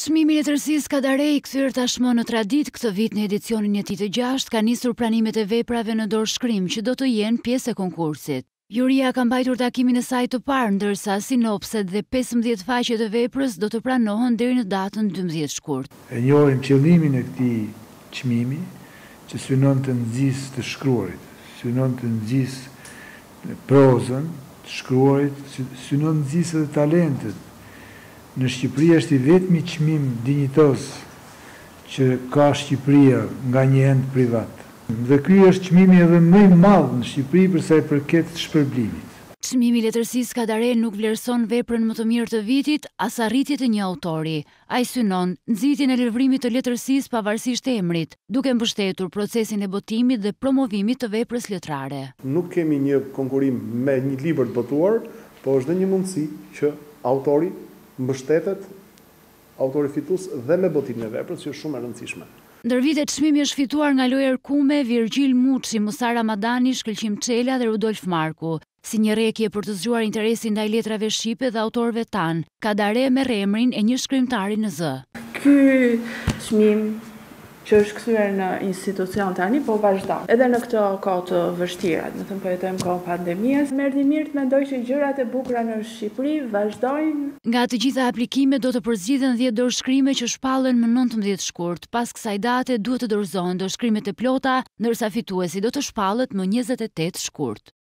Çmimi i letërsisë Kadare, i kthyer tashmë në traditë këtë vit në edicionin e tij të 6, ka nisur pranimet e veprave në dorëshkrim që do të jenë pjesë e konkursit. Juria ka mbajtur takimin e saj të parë, ndërsa sinopset dhe 15 faqe të veprës do të pranohen deri në datën 12 shkurt. E njohim qëllimin e këtij çmimi, që synon të nxjisë të shkruarit, synon të nxjisë prozën të shkruarit, synon të nxjisë edhe talentet. Në Shqipëri është i vetmi çmim dinjitos që ka Shqipëria nga një ent privat. Dhe ky është çmimi edhe më i madh në Shqipëri për sa i përket shpërblimit. Çmimi i letërsisë Kadare nuk vlerëson veprën më të mirë të vitit, as arritjet e një autori. Ai synon nxitjen e lëvrimit të letërsisë pavarësisht të emrit, duke mbështetur procesin e botimit dhe promovimit të veprës letrare. Nuk kemi një konkurim me një libër të botuar, po është dhe një mundësi që autori mbështetet, autori fitues dhe me botimin e veprës, që është shumë e rëndësishme. Ndër vite çmimi është fituar nga Lojër Kume, Virgjil Muçi, Musar Ramadani, Shkëlqim Çela dhe Rudolf Marku. Si një rrekje për të zgjuar interesin ndaj letrave shqipe dhe autorëve tan, Kadare merr emrin e një shkrimtari në zë. Ky çmim që është kthyer në institucion tani, po vazhdon. Edhe në këto kohë të vështira, do të thënë po jetojmë kohë pandemies, merrni mirë të mendoj që gjërat e bukura në Shqipëri vazhdojnë. Nga të gjitha aplikimet do të përzgjidhen 10 dorëshkrime që shpallen më 19 shkurt. Pas kësaj date duhet të dorëzohen dorëshkrimet e plota, ndërsa fituesi do të shpallet më 28 shkurt.